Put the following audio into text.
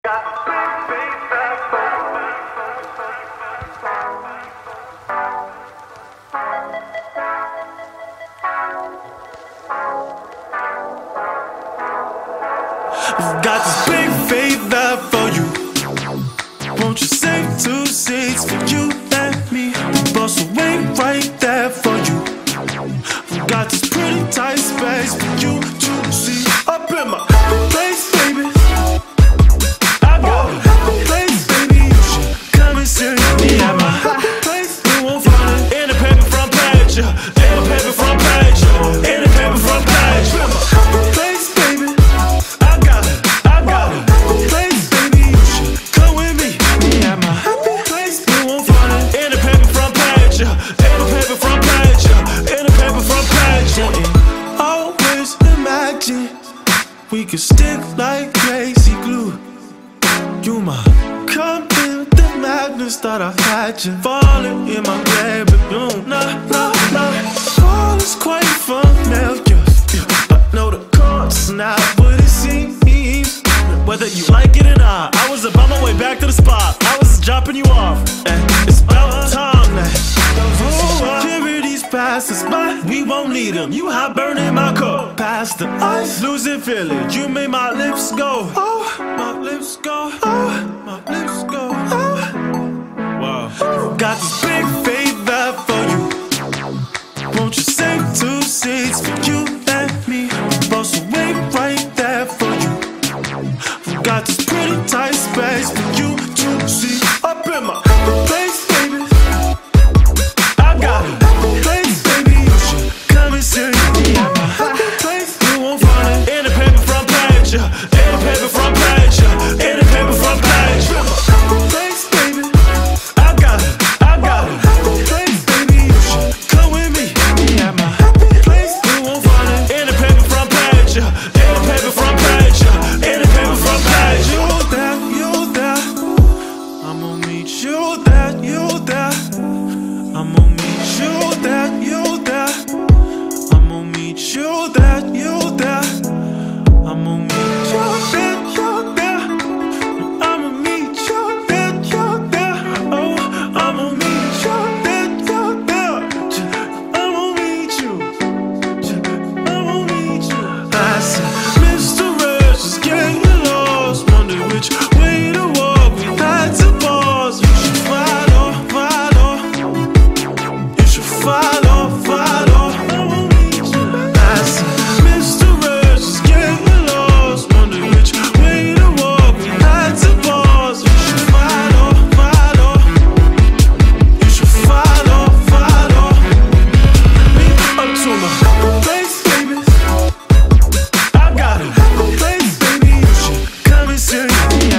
I've got this big favor for you. Won't you save 2 seats for you and me? The bus will wait right there for you. I've got this pretty tight space for you to see. Up in my place, baby. I got a place, baby. You should come and see me at my place. You won't find it in the paper front page. In the paper front page. In the paper front page. Place, baby. I got it. Place, baby. You should come with me. Me at my place. You won't find it in the paper front page. In the paper front page. In the paper front page. Always imagine we could stick like crazy glue. You my come in with the madness that I had you falling in my bed, but all is quite familiar. I know the course now, but it seems whether you like it or not, I was on my way back to the spot. I was dropping you off, and it's about time now. Security's past us by, we won't need them. You hot burning my cup, past the ice, losing feeling. You made my lips go, oh, my lips go, oh, my lips go, oh. Wow. Got this big favor for you. Won't you save 2 seats for you and me? The bus will wait right there for you. I've got this pretty tight space for you to see. Up in my place, baby. I got a place, baby. You should come and see me at my place. You won't find it in the paper front page. In the paper front page. In the paper front page. Place, baby. I got it. Place, baby. You should come with me. Me at my place. You won't find it in the paper front page. In the paper front page. In the paper front page. You there. I'ma meet you there. You there. I'ma meet you there. You there. I'ma meet you there. You there. I'ma meet you there. You there. I'ma meet you there. You there. Oh, I'ma meet you there. You there. I'ma meet you. I'ma meet you. I said, Mr. Rush is getting lost. Wonder which way to walk. We had to pause. You should follow. You should follow. I'ma meet you. I said, Mr. Rush is getting lost. Wonder which way to walk. We had to pause. You should follow. You should follow. Me up to my place, baby. I got a place, baby. You should come and see me.